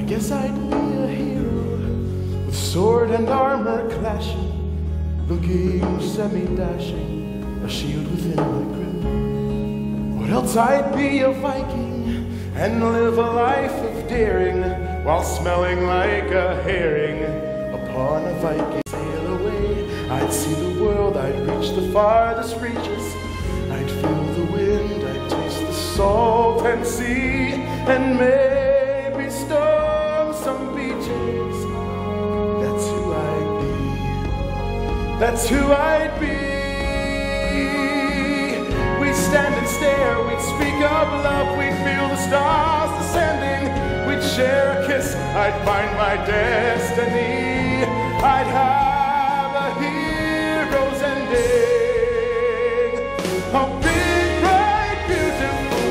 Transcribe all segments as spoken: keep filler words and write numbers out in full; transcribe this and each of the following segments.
guess I'd be a hero, with sword and armor clashing, looking semi-dashing, a shield within my grip. Or else I'd be a Viking, and live a life of daring, while smelling like a herring upon a Viking. Sail away, I'd see the world, I'd reach the farthest reaches, I'd feel the wind, I'd taste the salt and sea, and maybe storm some beaches. That's who I'd be, that's who I'd be. We'd stand and stare, we'd speak of love, we'd feel the stars descending, we'd share a kiss, I'd find my destiny, I'd have a hero's ending, a big, bright, beautiful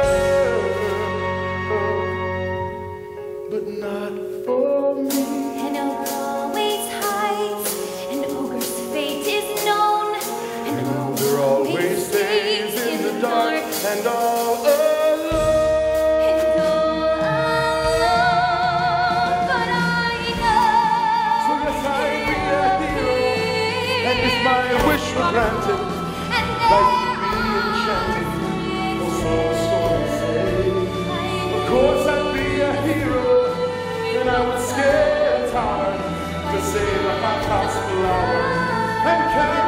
world, but not for me. An ogre always hides, an ogre's fate is known, an ogre always stays in the dark and all alone. And all alone, but I know. So yes, I'd be a hero, and if my wish were granted, life would be enchanted, or so the stories say. Of course I'd be a hero, and I would scale hard to save a hot house flower and carry